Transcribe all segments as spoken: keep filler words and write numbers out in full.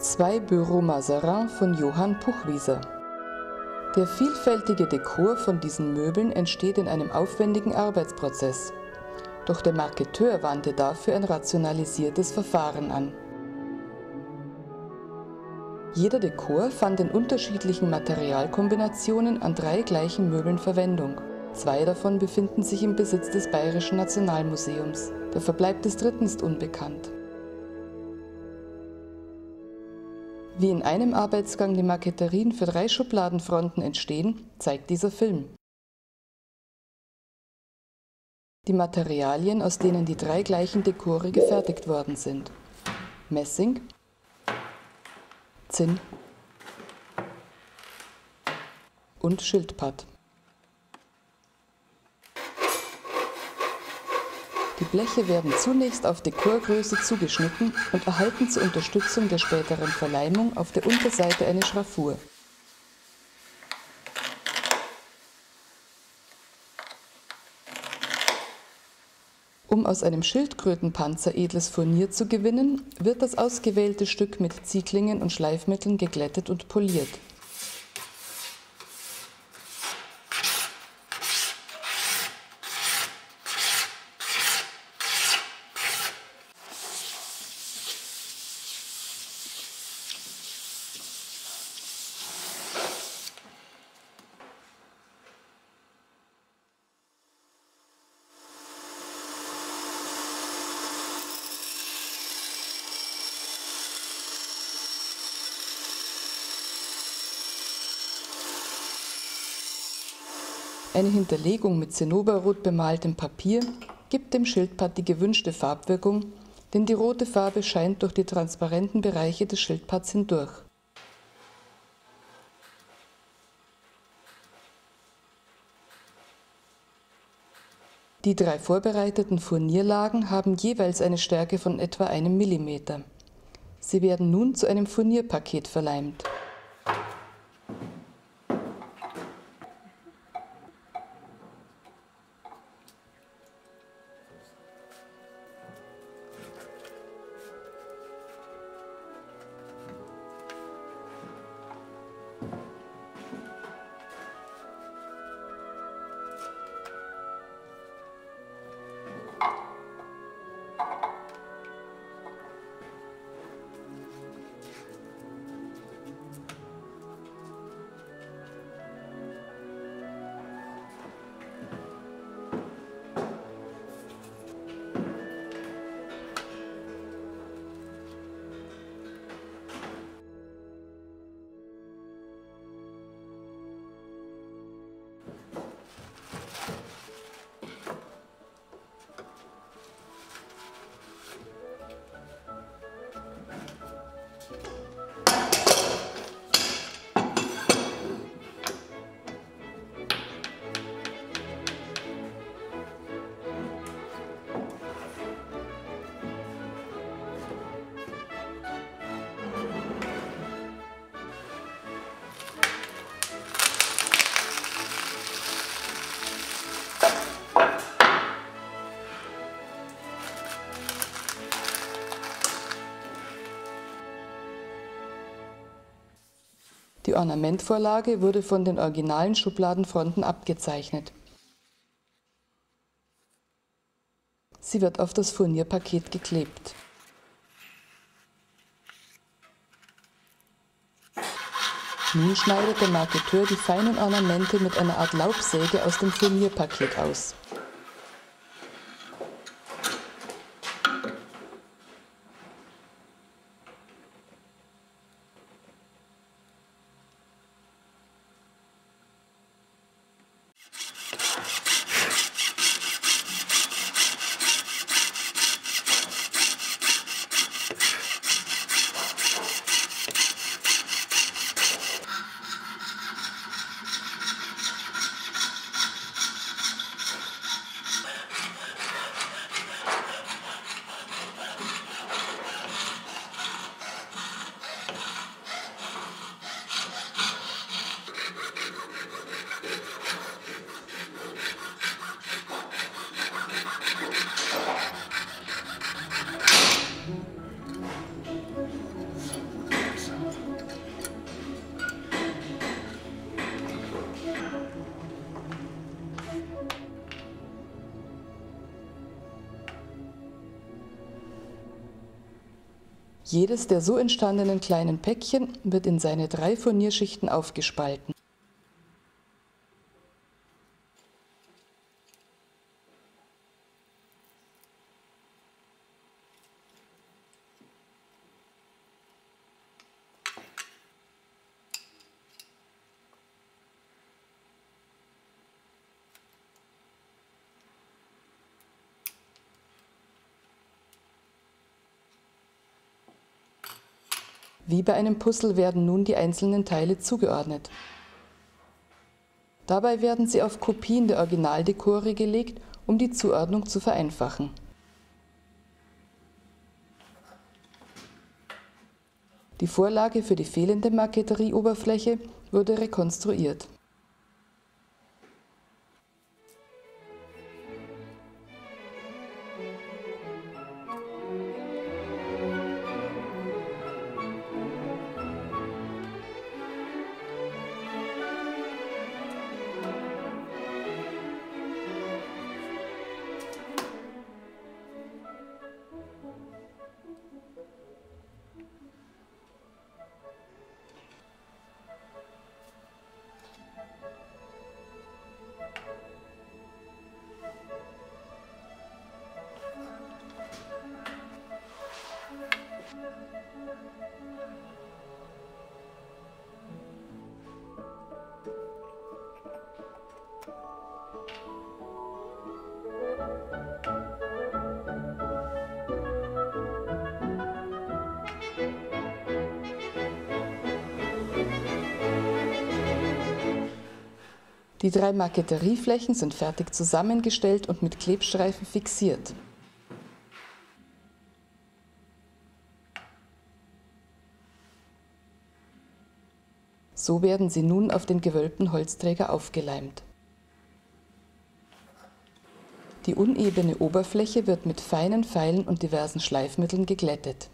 Zwei Bureaux Mazarin von Johann Puchwieser. Der vielfältige Dekor von diesen Möbeln entsteht in einem aufwendigen Arbeitsprozess. Doch der Marketeur wandte dafür ein rationalisiertes Verfahren an. Jeder Dekor fand in unterschiedlichen Materialkombinationen an drei gleichen Möbeln Verwendung. Zwei davon befinden sich im Besitz des Bayerischen Nationalmuseums. Der Verbleib des dritten ist unbekannt. Wie in einem Arbeitsgang die Marqueterien für drei Schubladenfronten entstehen, zeigt dieser Film. Die Materialien, aus denen die drei gleichen Dekore gefertigt worden sind: Messing, Zinn und Schildpatt. Die Bleche werden zunächst auf Dekorgröße zugeschnitten und erhalten zur Unterstützung der späteren Verleimung auf der Unterseite eine Schraffur. Um aus einem Schildkrötenpanzer edles Furnier zu gewinnen, wird das ausgewählte Stück mit Zieglingen und Schleifmitteln geglättet und poliert. Eine Hinterlegung mit Zinnoberrot bemaltem Papier gibt dem Schildpatt die gewünschte Farbwirkung, denn die rote Farbe scheint durch die transparenten Bereiche des Schildpatts hindurch. Die drei vorbereiteten Furnierlagen haben jeweils eine Stärke von etwa einem Millimeter. Sie werden nun zu einem Furnierpaket verleimt. Die Ornamentvorlage wurde von den originalen Schubladenfronten abgezeichnet. Sie wird auf das Furnierpaket geklebt. Nun schneidet der Marketeur die feinen Ornamente mit einer Art Laubsäge aus dem Furnierpaket aus. Jedes der so entstandenen kleinen Päckchen wird in seine drei Furnierschichten aufgespalten. Wie bei einem Puzzle werden nun die einzelnen Teile zugeordnet. Dabei werden sie auf Kopien der Originaldekore gelegt, um die Zuordnung zu vereinfachen. Die Vorlage für die fehlende Marqueterie-Oberfläche wurde rekonstruiert. Die drei Marqueterieflächen sind fertig zusammengestellt und mit Klebstreifen fixiert. So werden sie nun auf den gewölbten Holzträger aufgeleimt. Die unebene Oberfläche wird mit feinen Feilen und diversen Schleifmitteln geglättet.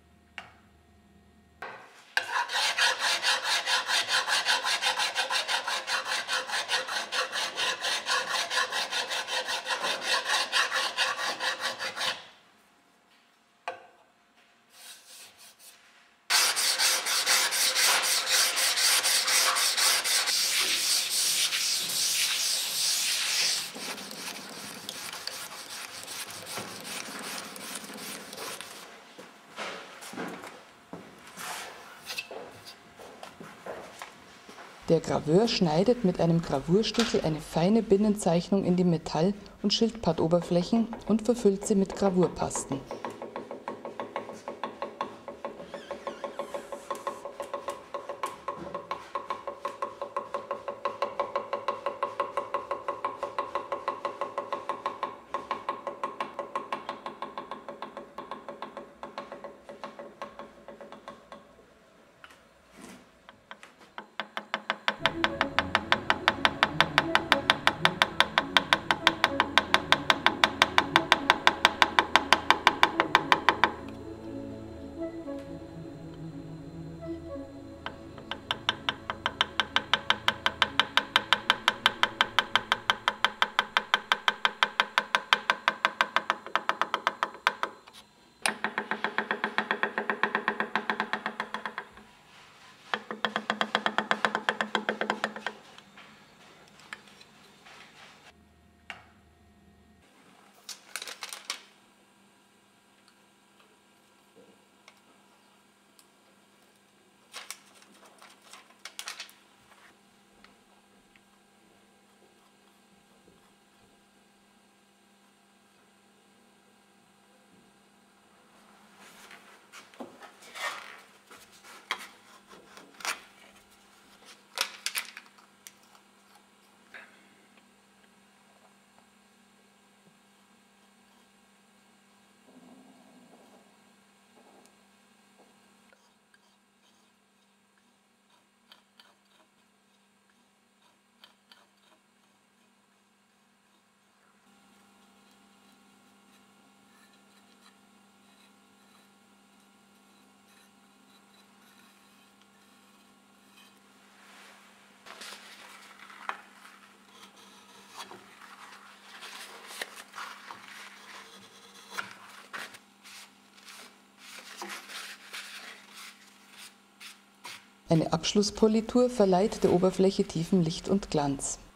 Der Graveur schneidet mit einem Gravurstichel eine feine Binnenzeichnung in die Metall- und Schildpaddoberflächen und verfüllt sie mit Gravurpasten. Eine Abschlusspolitur verleiht der Oberfläche tiefen Licht und Glanz.